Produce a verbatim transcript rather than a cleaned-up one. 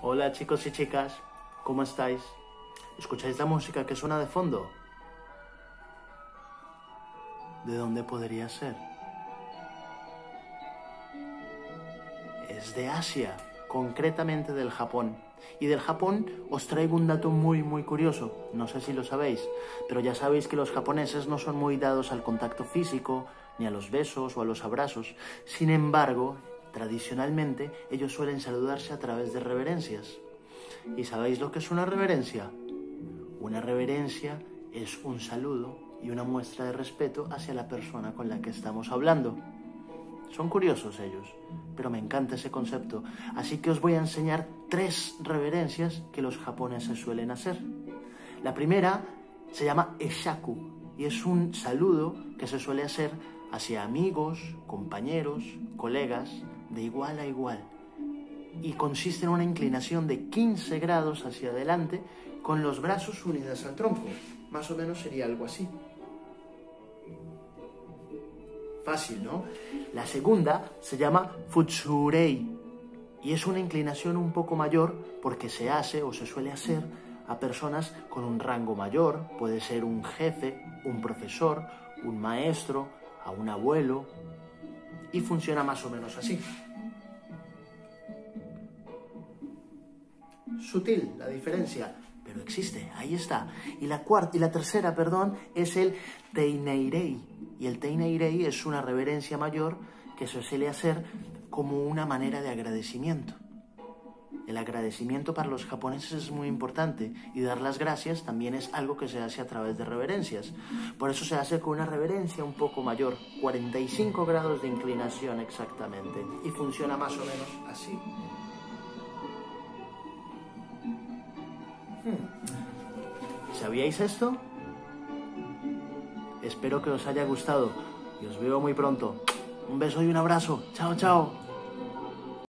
Hola chicos y chicas, ¿cómo estáis? ¿Escucháis la música que suena de fondo? ¿De dónde podría ser? Es de Asia, concretamente del Japón. Y del Japón os traigo un dato muy muy curioso, no sé si lo sabéis, pero ya sabéis que los japoneses no son muy dados al contacto físico, ni a los besos o a los abrazos. Sin embargo, tradicionalmente ellos suelen saludarse a través de reverencias. ¿Y sabéis lo que es una reverencia? Una reverencia es un saludo y una muestra de respeto hacia la persona con la que estamos hablando. Son curiosos ellos, pero me encanta ese concepto, así que os voy a enseñar tres reverencias que los japoneses suelen hacer. La primera se llama Eshaku y es un saludo que se suele hacer hacia amigos, compañeros, colegas, de igual a igual. Y consiste en una inclinación de quince grados hacia adelante con los brazos unidos al tronco. Más o menos sería algo así. Fácil, ¿no? La segunda se llama Futsurei y es una inclinación un poco mayor porque se hace o se suele hacer a personas con un rango mayor. Puede ser un jefe, un profesor, un maestro, a un abuelo, y funciona más o menos así. Sutil la diferencia, pero existe, ahí está. Y la cuarta y la tercera, perdón, es el Teineirei. Y el Teineirei es una reverencia mayor que se suele hacer como una manera de agradecimiento. El agradecimiento para los japoneses es muy importante y dar las gracias también es algo que se hace a través de reverencias. Por eso se hace con una reverencia un poco mayor, cuarenta y cinco grados de inclinación exactamente, y funciona más o menos así. ¿Sabíais esto? Espero que os haya gustado y os veo muy pronto. Un beso y un abrazo. Chao, chao.